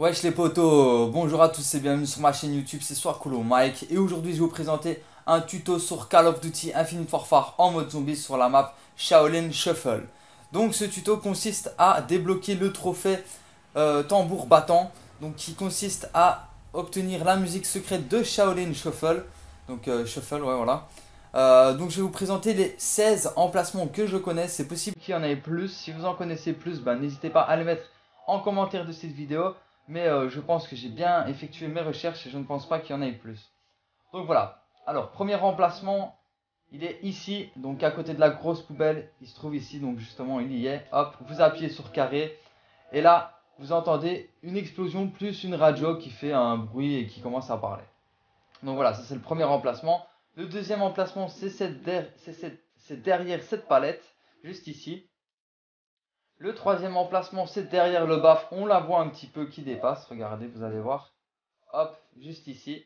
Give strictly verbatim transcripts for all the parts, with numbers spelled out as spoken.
Wesh les potos, bonjour à tous et bienvenue sur ma chaîne YouTube, c'est Soircolo Mike et aujourd'hui je vais vous présenter un tuto sur Call of Duty Infinite Warfare en mode zombie sur la map Shaolin Shuffle. Donc ce tuto consiste à débloquer le trophée euh, tambour battant, donc qui consiste à obtenir la musique secrète de Shaolin Shuffle. Donc euh, Shuffle, ouais voilà. Euh, donc je vais vous présenter les seize emplacements que je connais, c'est possible qu'il y en ait plus. Si vous en connaissez plus, bah, n'hésitez pas à les mettre en commentaire de cette vidéo. Mais euh, je pense que j'ai bien effectué mes recherches et je ne pense pas qu'il y en ait plus. Donc voilà. Alors, premier emplacement, il est ici, donc à côté de la grosse poubelle. Il se trouve ici, donc justement, il y est. Hop, vous appuyez sur carré. Et là, vous entendez une explosion plus une radio qui fait un bruit et qui commence à parler. Donc voilà, ça c'est le premier emplacement. Le deuxième emplacement, c'est derrière cette palette, juste ici. Le troisième emplacement, c'est derrière le baffle. On la voit un petit peu qui dépasse. Regardez, vous allez voir. Hop, juste ici.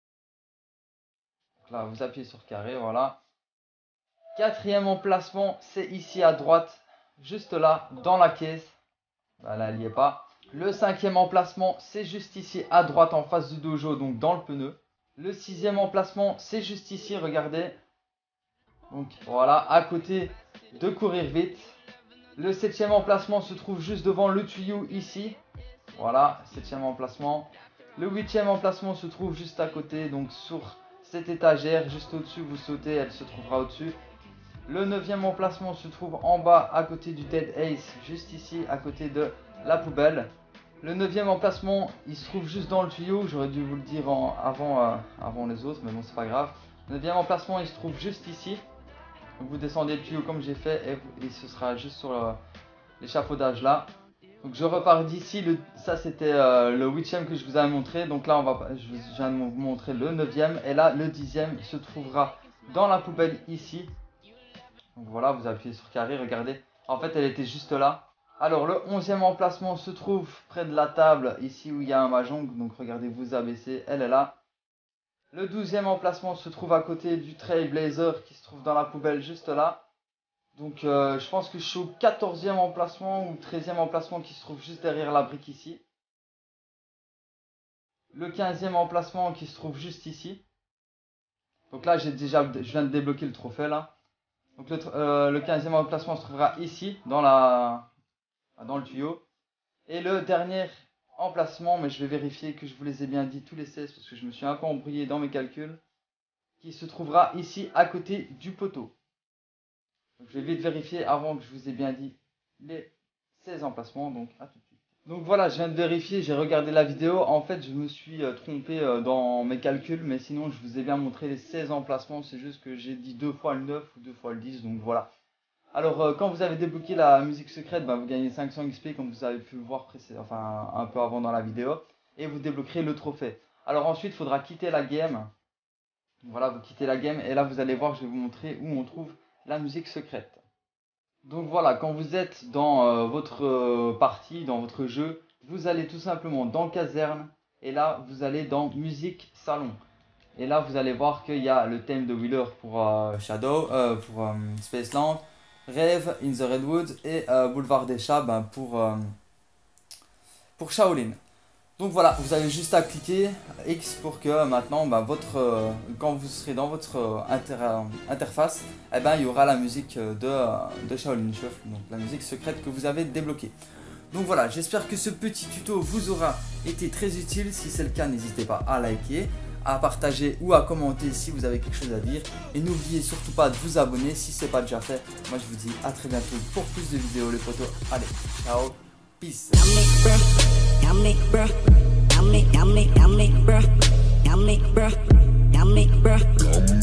Donc là, vous appuyez sur carré, voilà. Quatrième emplacement, c'est ici à droite. Juste là, dans la caisse. Là, là, elle n'y est pas. Le cinquième emplacement, c'est juste ici à droite, en face du dojo, donc dans le pneu. Le sixième emplacement, c'est juste ici, regardez. Donc voilà, à côté de courir vite. Le septième emplacement se trouve juste devant le tuyau ici. Voilà, septième emplacement. Le huitième emplacement se trouve juste à côté, donc sur cette étagère, juste au-dessus, vous sautez, elle se trouvera au-dessus. Le neuvième emplacement se trouve en bas, à côté du Dead Ace, juste ici, à côté de la poubelle. Le neuvième emplacement, il se trouve juste dans le tuyau, j'aurais dû vous le dire en, avant, euh, avant les autres, mais bon, c'est pas grave. Le neuvième emplacement, il se trouve juste ici. Donc vous descendez le tuyau comme j'ai fait et, vous, et ce sera juste sur euh, l'échafaudage là. Donc je repars d'ici, ça c'était euh, le huitième que je vous avais montré. Donc là on va, je viens de vous montrer le neuvième et là le dixième se trouvera dans la poubelle ici. Donc voilà, vous appuyez sur carré, regardez. En fait elle était juste là. Alors le onzième emplacement se trouve près de la table ici où il y a un mahjong. Donc regardez, vous abaissez, elle est là. Le douzième emplacement se trouve à côté du Trailblazer qui se trouve dans la poubelle juste là. Donc euh, je pense que je suis au quatorzième emplacement ou treizième emplacement qui se trouve juste derrière la brique ici. Le quinzième emplacement qui se trouve juste ici. Donc là j'ai déjà, je viens de débloquer le trophée là. Donc le, euh, le quinzième emplacement se trouvera ici dans, la, dans le tuyau. Et le dernier emplacement, mais je vais vérifier que je vous les ai bien dit tous les seize parce que je me suis un peu embrouillé dans mes calculs, qui se trouvera ici à côté du poteau. Donc je vais vite vérifier avant que je vous ai bien dit les seize emplacements, donc à tout de suite. Donc voilà, je viens de vérifier, j'ai regardé la vidéo, en fait je me suis euh, trompé euh, dans mes calculs, mais sinon je vous ai bien montré les seize emplacements, c'est juste que j'ai dit deux fois le neuf ou deux fois le dix, donc voilà. Alors euh, quand vous avez débloqué la musique secrète, bah, vous gagnez cinq cents X P comme vous avez pu le voir enfin, un peu avant dans la vidéo. Et vous débloquerez le trophée. Alors ensuite il faudra quitter la game. Voilà, vous quittez la game et là vous allez voir, je vais vous montrer où on trouve la musique secrète. Donc voilà, quand vous êtes dans euh, votre euh, partie, dans votre jeu, vous allez tout simplement dans caserne. Et là vous allez dans musique salon. Et là vous allez voir qu'il y a le thème de Wheeler pour euh, Shadow, euh, pour euh, Spaceland. Rêve, In the Redwood et euh, Boulevard des Chats ben, pour, euh, pour Shaolin. Donc voilà, vous avez juste à cliquer X pour que maintenant, ben, votre, euh, quand vous serez dans votre euh, inter interface, eh ben, il y aura la musique de, de Shaolin Shuffle, donc la musique secrète que vous avez débloquée. Donc voilà, j'espère que ce petit tuto vous aura été très utile. Si c'est le cas, n'hésitez pas à liker, à partager ou à commenter si vous avez quelque chose à dire. Et n'oubliez surtout pas de vous abonner si ce n'est pas déjà fait. Moi je vous dis à très bientôt pour plus de vidéos les potos. Allez, ciao, peace. Yummy, bruh.